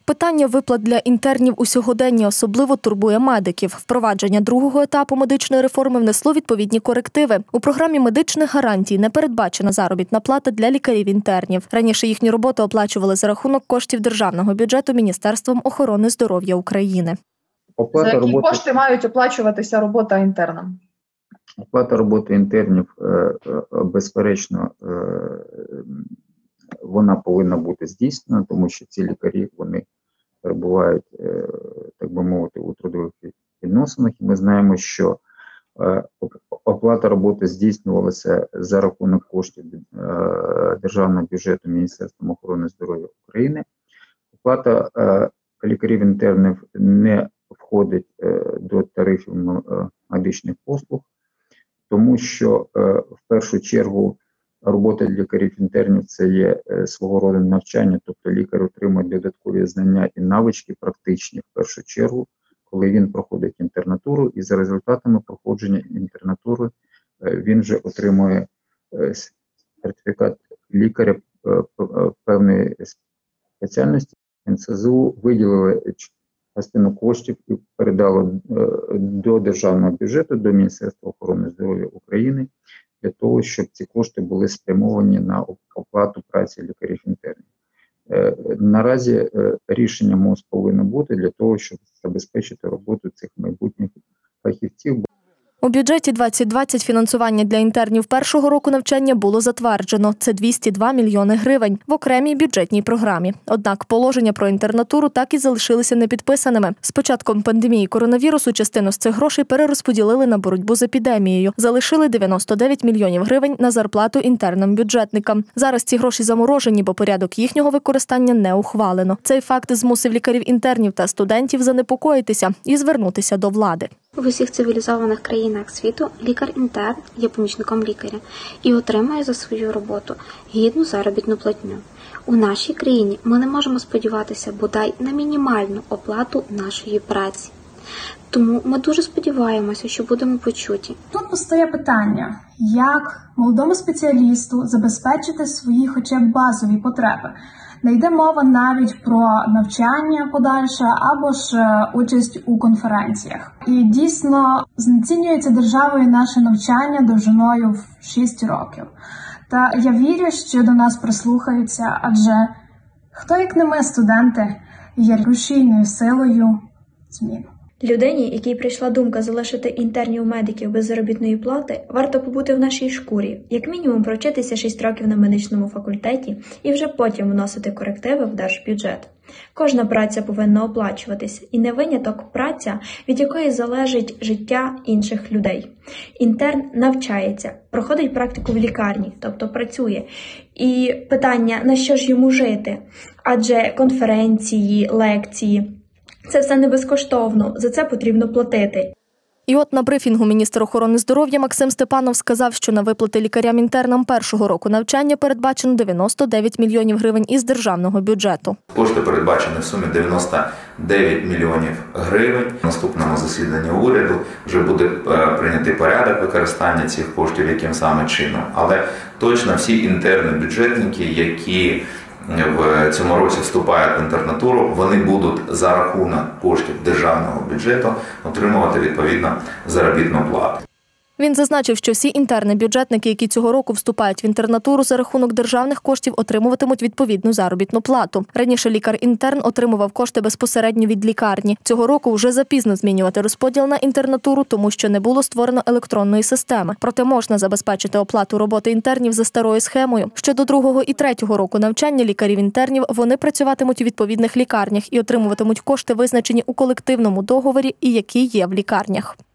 Питання виплат для інтернів у сьогоденні особливо турбує медиків. Впровадження другого етапу медичної реформи внесло відповідні корективи. У програмі медичних гарантій не передбачена заробітна плата для лікарів-інтернів. Раніше їхні роботи оплачували за рахунок коштів державного бюджету Міністерством охорони здоров'я України. За які кошти мають оплачуватися робота інтернам? Оплата роботи інтернів, безперечно, вона повинна бути здійснена, тому що ці лікарі, вони перебувають, так би мовити, у трудових відносинах. І ми знаємо, що оплата роботи здійснювалася за рахунок коштів державного бюджету Міністерством охорони здоров'я України. Оплата лікарів-інтернів не входить до тарифів медичних послуг, тому що в першу чергу робота лікарів-інтернів – це є свого роду навчання, тобто лікар отримує додаткові знання і навички практичні в першу чергу, коли він проходить інтернатуру, і за результатами проходження інтернатури він вже отримує сертифікат лікаря певної спеціальності. НСЗУ виділили частину коштів і передало до державного бюджету, до Міністерства охорони здоров'я України, для того, щоб ці кошти були спрямовані на оплату праці лікарів-інтернів. Наразі рішення МОЗ повинно бути для того, щоб забезпечити роботу цих майбутніх фахівців. У бюджеті 2020 фінансування для інтернів першого року навчання було затверджено. Це 202 мільйони гривень в окремій бюджетній програмі. Однак положення про інтернатуру так і залишилися непідписаними. З початком пандемії коронавірусу частину з цих грошей перерозподілили на боротьбу з епідемією. Залишили 99 мільйонів гривень на зарплату інтернам-бюджетникам. Зараз ці гроші заморожені, бо порядок їхнього використання не ухвалено. Цей факт змусив лікарів-інтернів та студентів занепокоїтися і звернутися до влади. В усіх цивілізованих країнах світу лікар-інтерн є помічником лікаря і отримує за свою роботу гідну заробітну платню. У нашій країні ми не можемо сподіватися бодай на мінімальну оплату нашої праці. Тому ми дуже сподіваємося, що будемо почуті. Тут постає питання, як молодому спеціалісту забезпечити свої хоча б базові потреби. Не йде мова навіть про навчання подальше або ж участь у конференціях. І дійсно знецінюється державою наше навчання довжиною в 6 років. Та я вірю, що до нас прислухаються, адже хто як не ми, студенти, є рушійною силою змін. Людині, якій прийшла думка залишити інтернів-медиків без заробітної плати, варто побути в нашій шкурі, як мінімум провчитися 6 років на медичному факультеті і вже потім вносити корективи в держбюджет. Кожна праця повинна оплачуватись, і не виняток праця, від якої залежить життя інших людей. Інтерн навчається, проходить практику в лікарні, тобто працює. І питання, на що ж йому жити? Адже конференції, лекції – це все не безкоштовно, за це потрібно платити. І от на брифінгу міністр охорони здоров'я Максим Степанов сказав, що на виплати лікарям-інтернам першого року навчання передбачено 99 мільйонів гривень із державного бюджету. Кошти передбачені в сумі 99 мільйонів гривень. На наступному засіданні уряду вже буде прийнятий порядок використання цих коштів, яким саме чином. Але точно всі інтерни-бюджетники, які в цьому році вступають в інтернатуру, вони будуть за рахунок коштів державного бюджету отримувати відповідно заробітну плату. Він зазначив, що всі інтерни-бюджетники, які цього року вступають в інтернатуру за рахунок державних коштів, отримуватимуть відповідну заробітну плату. Раніше лікар-інтерн отримував кошти безпосередньо від лікарні. Цього року вже запізно змінювати розподіл на інтернатуру, тому що не було створено електронної системи. Проте можна забезпечити оплату роботи інтернів за старою схемою. Щодо другого і третього року навчання лікарів-інтернів, вони працюватимуть у відповідних лікарнях і отримуватимуть кошти, визначені у колективному договорі і які є в лікарнях.